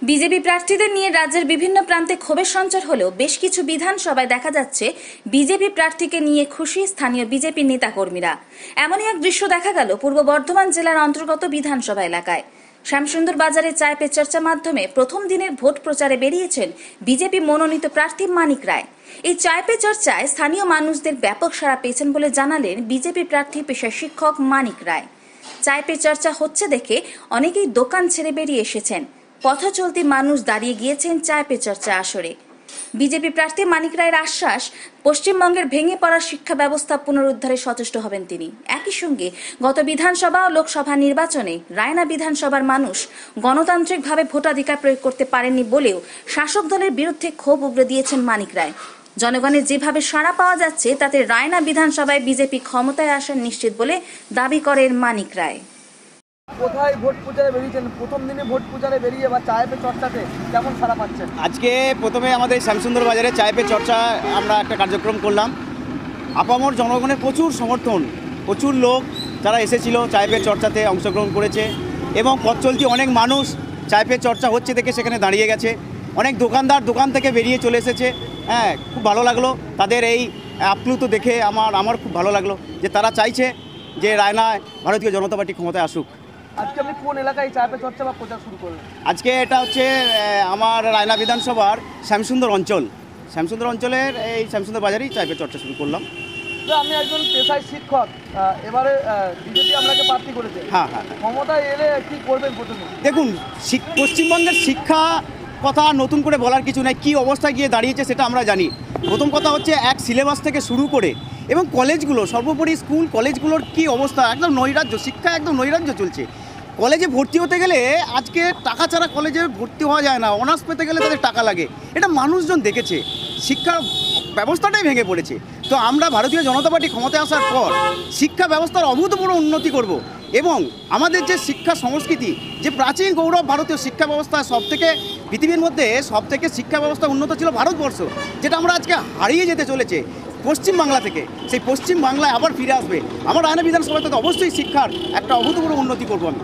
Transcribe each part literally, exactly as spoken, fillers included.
BJP প্রার্থীদের নিয়ে রাজ্যের বিভিন্ন প্রান্তে ক্ষোভের সঞ্চার হলেও বেশ কিছু বিধানসভায় দেখা যাচ্ছে বিজেপি প্রার্থীকে নিয়ে খুশি স্থানীয় বিজেপি নেতাকর্মীরা। এমনই এক দৃশ্য দেখা গেল পূর্ব বর্ধমান জেলার অন্তর্গত বিধানসভা এলাকায়। শ্যামসুন্দর বাজারে চায় পে চর্চার মাধ্যমে প্রথম দিনের ভোট প্রচারে বেরিয়েছেন বিজেপি মনোনীত প্রার্থী মানিক রায়। এই চায় পে চর্চায় স্থানীয় মানুষদের ব্যাপক সাড়া পেয়েছেন বলে জানালেন বিজেপি প্রার্থী পেশার শিক্ষক মানিক রায়। চায় পে চর্চা হচ্ছে দেখে অনেকেই দোকান ছেড়ে বেরিয়ে এসেছেন। পথ চলতি মানুষ দাঁড়িয়ে গিয়েছেন চায় পে চর্চা আসরে। বিজেপি প্রার্থী মানিক রায়ের আশ্বাস, পশ্চিমবঙ্গের ভেঙে পড়া শিক্ষা ব্যবস্থা পুনরুদ্ধারে সচেষ্ট হবেন তিনি। একই সঙ্গে গত বিধানসভা ও লোকসভা নির্বাচনে রায়না বিধানসভার মানুষ গণতান্ত্রিকভাবে ভোটাধিকার প্রয়োগ করতে পারেননি বলেও শাসক দলের বিরুদ্ধে ক্ষোভ উগরে দিয়েছেন মানিক রায়। জনগণের যেভাবে সাড়া পাওয়া যাচ্ছে তাতে রায়না বিধানসভায় বিজেপি ক্ষমতায় আসার নিশ্চিত বলে দাবি করেন মানিক রায়। কোথায় ভোট প্রচারে বেরিয়েছেন, প্রথম দিনে ভোট প্রচারে বেরিয়ে বা চায় পে চর্চাতে কেমন সাড়া পাচ্ছেন? আজকে প্রথমে আমাদের শ্যামসুন্দর বাজারে চায় পে চর্চা আমরা একটা কার্যক্রম করলাম। আপামর জনগণের প্রচুর সমর্থন, প্রচুর লোক যারা এসেছিল চায় পে চর্চাতে অংশগ্রহণ করেছে এবং পথ চলতি অনেক মানুষ চায় পে চর্চা হচ্ছে দেখে সেখানে দাঁড়িয়ে গেছে। অনেক দোকানদার দোকান থেকে বেরিয়ে চলে এসেছে। হ্যাঁ, খুব ভালো লাগলো তাদের এই আপ্লুত দেখে। আমার আমার খুব ভালো লাগলো যে তারা চাইছে যে রায়নায় ভারতীয় জনতা পার্টি ক্ষমতায় আসুক। আজকে আপনি কোন এলাকায় চায় পে চর্চা বা প্রচার শুরু করলেন? আজকে এটা হচ্ছে আমার রায়না বিধানসভার শ্যামসুন্দর অঞ্চল, শ্যামসুন্দর অঞ্চলের এই শ্যামসুন্দর বাজারেই চায় পে চর্চা শুরু করলাম। তো আমি একজন পেশায় শিক্ষক, এবারে বিজেপি আপনাকে প্রার্থী করেছে। হ্যাঁ হ্যাঁ ক্ষমতায় এলে কি করবেন প্রথমে? দেখুন, পশ্চিমবঙ্গের শিক্ষা কথা নতুন করে বলার কিছু নাই। কী অবস্থায় গিয়ে দাঁড়িয়েছে সেটা আমরা জানি। প্রথম কথা হচ্ছে এক সিলেবাস থেকে শুরু করে এবং কলেজগুলো, সর্বোপরি স্কুল কলেজগুলোর কি অবস্থা, একদম নৈরাজ্য, শিক্ষা একদম নৈরাজ্য চলছে। কলেজে ভর্তি হতে গেলে আজকে টাকা ছাড়া কলেজে ভর্তি হওয়া যায় না, অনার্স পেতে গেলে তাদের টাকা লাগে। এটা মানুষজন দেখেছে, শিক্ষা ব্যবস্থাটাই ভেঙে পড়েছে। তো আমরা ভারতীয় জনতা পার্টি ক্ষমতায় আসার পর শিক্ষা ব্যবস্থার অভূতপূর্ব উন্নতি করব এবং আমাদের যে শিক্ষা সংস্কৃতি, যে প্রাচীন গৌরব ভারতীয় শিক্ষা ব্যবস্থা, সব থেকে পৃথিবীর মধ্যে সব থেকে শিক্ষা ব্যবস্থা উন্নত ছিল ভারতবর্ষ, যেটা আমরা আজকে হারিয়ে যেতে চলেছে পশ্চিমবাংলা থেকে, সেই পশ্চিম বাংলায় আবার ফিরে আসবে। আমার রায়না বিধানসভাতে তো অবশ্যই শিক্ষার একটা অভূতপূর্ব উন্নতি করবো। আমি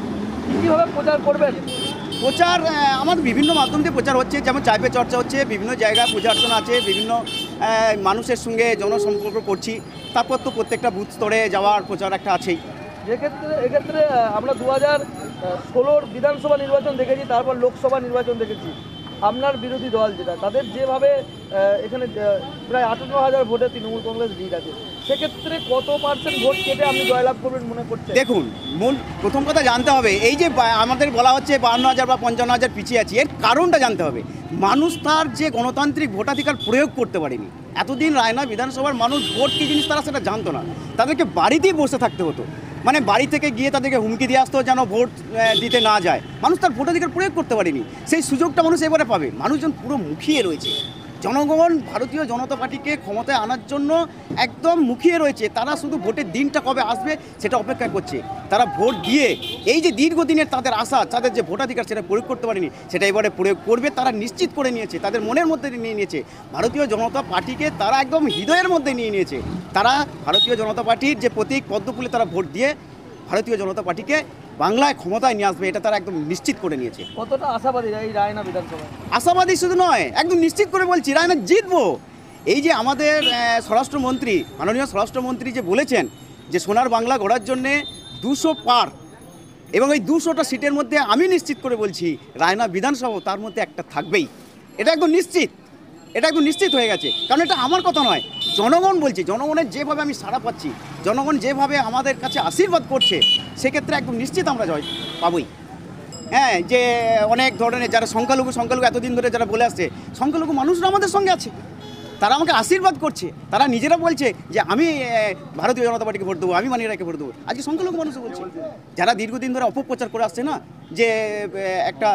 কীভাবে প্রচার করবেন? প্রচার আমাদের বিভিন্ন মাধ্যম দিয়ে প্রচার হচ্ছে, যেমন চায় পে চর্চা হচ্ছে, বিভিন্ন জায়গায় পূজা অর্চনা আছে, বিভিন্ন মানুষের সঙ্গে জনসম্পর্ক করছি। তারপর তো প্রত্যেকটা বুথ স্তরে যাওয়ার প্রচার একটা আছেই। যেক্ষেত্রে এক্ষেত্রে আমরা দু হাজার ষোলোর বিধানসভা নির্বাচন দেখেছি, তারপর লোকসভা নির্বাচন দেখেছি। আপনার বিরোধী দল যেটা, তাদের যেভাবে এখানে প্রায় আঠারো হাজার ভোটে তৃণমূল কংগ্রেস লিড আছে, সেক্ষেত্রে কত পার্সেন্ট ভোট কেটে আপনি জয়লাভ করবেন মনে করছেন? দেখুন, মূল প্রথম কথা জানতে হবে, এই যে আমাদের বলা হচ্ছে বাহান্ন হাজার বা পঞ্চান্ন হাজার পিছিয়ে আছি, এর কারণটা জানতে হবে। মানুষ তার যে গণতান্ত্রিক ভোটাধিকার প্রয়োগ করতে পারেনি। এতদিন রায়না বিধানসভার মানুষ ভোট কী জিনিস তারা সেটা জানতো না। তাদেরকে বাড়িতেই বসে থাকতে হতো, মানে বাড়ি থেকে গিয়ে তাদেরকে হুমকি দিয়ে আসতো যেন ভোট দিতে না যায়। মানুষ তার ভোটাধিকার প্রয়োগ করতে পারেনি, সেই সুযোগটা মানুষ এবারে পাবে। মানুষজন পুরো মুখিয়ে রয়েছে, জনগণ ভারতীয় জনতা পার্টিকে ক্ষমতায় আনার জন্য একদম মুখিয়ে রয়েছে। তারা শুধু ভোটের দিনটা কবে আসবে সেটা অপেক্ষা করছে। তারা ভোট দিয়ে এই যে দীর্ঘদিনের তাদের আশা, তাদের যে ভোটাধিকার সেটা প্রয়োগ করতে পারেনি, সেটা এবারে প্রয়োগ করবে। তারা নিশ্চিত করে নিয়েছে, তাদের মনের মধ্যে নিয়ে নিয়েছে। ভারতীয় জনতা পার্টিকে তারা একদম হৃদয়ের মধ্যে নিয়ে নিয়েছে। তারা ভারতীয় জনতা পার্টির যে প্রতীক পদ্মফুলে তারা ভোট দিয়ে ভারতীয় জনতা পার্টিকে বাংলায় ক্ষমতায় নিয়ে আসবে, এটা তারা একদম নিশ্চিত করে নিয়েছে। কতটা আশাবাদী এই রায়না বিধানসভা? আশাবাদী শুধু নয়, একদম নিশ্চিত করে বলছি রায়না জিতবো। এই যে আমাদের স্বরাষ্ট্রমন্ত্রী, মাননীয় স্বরাষ্ট্রমন্ত্রী যে বলেছেন যে সোনার বাংলা গড়ার জন্যে দুশো পার, এবং এই দুশোটা সিটের মধ্যে আমি নিশ্চিত করে বলছি রায়না বিধানসভা তার মধ্যে একটা থাকবেই। এটা একদম নিশ্চিত, এটা একদম নিশ্চিত হয়ে গেছে। কারণ এটা আমার কথা নয়, জনগণ বলছে। জনগণের যেভাবে আমি সাড়া পাচ্ছি, জনগণ যেভাবে আমাদের কাছে আশীর্বাদ করছে, সেক্ষেত্রে একদম নিশ্চিত আমরা জয় পাবই। হ্যাঁ, যে অনেক ধরনের যারা সংখ্যালঘু সংখ্যালঘু এতদিন ধরে যারা বলে আসছে, সংখ্যালঘু মানুষরা আমাদের সঙ্গে আছে, তারা আমাকে আশীর্বাদ করছে। তারা নিজেরা বলছে যে আমি ভারতীয় জনতা পার্টিকে ভোট দেবো, আমি মানিক রায়কে ভোট দেবো। আজকে সংখ্যালঘু মানুষও বলছে, যারা দীর্ঘদিন ধরে অপপ্রচার করে আসছে না, যে একটা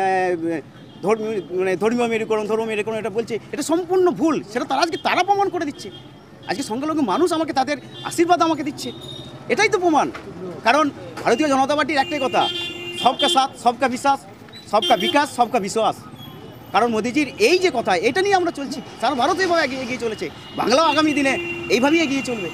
ধর্মীয় মানে ধর্মীয় মেরুকরণ ধর্ম মেরুকরণ এটা বলছে, এটা সম্পূর্ণ ভুল। সেটা তারা আজকে তারা প্রমাণ করে দিচ্ছে। আজকে সংখ্যালঘু মানুষ আমাকে তাদের আশীর্বাদ আমাকে দিচ্ছে, এটাই তো প্রমাণ। কারণ ভারতীয় জনতা পার্টির একটাই কথা, সবকা সাথ সবকা বিশ্বাস, সবকা বিকাশ সবকা বিশ্বাস। কারণ মোদিজির এই যে কথা, এটা নিয়ে আমরা চলছি। সারা ভারত এইভাবে এগিয়ে চলেছে, বাংলাও আগামী দিনে এইভাবেই এগিয়ে চলবে।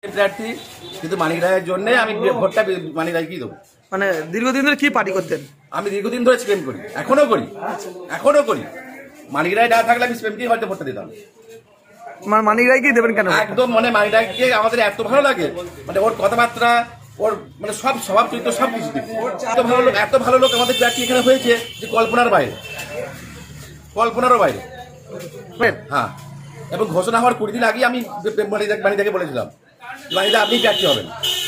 প্রার্থী কিন্তু মানিক রায়ের জন্য আমি ভোটটা মানিক রায়কেই দেবো। মানে দীর্ঘদিন ধরে কি পার্টি করতেন? আমি দীর্ঘদিন ধরে স্প্যাম করি, এখনো করি, এখনো করি। মানিক রায় না থাকলে আমি স্প্যামকেই হয়তো ভোটটা দিতাম। মানিক রায়কেই দেবেন কেন? একদম মানে মানিক রায়কে আমাদের এত ভালো লাগে, মানে ওর কথাবার্তা, ওর মানে সব স্বভাব চরিত্র সব কিছু এত ভালো লোক, এত ভালো লোক আমাদের প্রার্থী এখানে হয়েছে যে কল্পনার বাইরে, কল্পনারও বাইরে। হ্যাঁ, এবং ঘোষণা হওয়ার কুড়ি দিন আগে আমি মানিদাকে বলেছিলাম মানিদা আপনি প্রার্থী হবেন।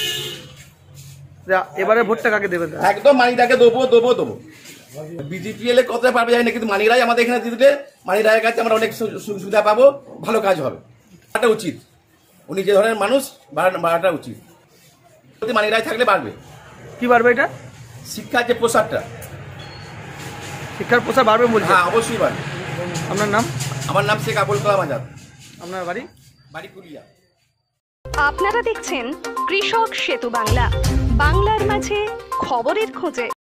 এবারে ভোটটা কাকে দেবেন? একদম মানিদাকে দেবো দেবো দেবো। বিজেপি এলে কতটা পারবে জানি না, কিন্তু মানিক রায় আমাদের এখানে দিতে, মানিক রায়ের কাছে আমরা অনেক সুবিধা পাবো, ভালো কাজ হবে, বাড়াটা উচিত। উনি যে ধরনের মানুষ, বাড়াটা উচিত। মানিক রায় থাকলে বাড়বে। কি বাড়বে? এটা শিক্ষার যে প্রসারটা, শিক্ষার প্রসার বাড়বে বলছে? হ্যাঁ, অবশ্যই বাড়বে। আপনার নাম? আমার নাম শেখ আবুল কালাম আজাদ। আপনার বাড়ি? বাড়ি কুলিয়া। আপনারা দেখছেন কৃষক সেতু বাংলা, বাংলার মাঝে খবরের খোঁজে।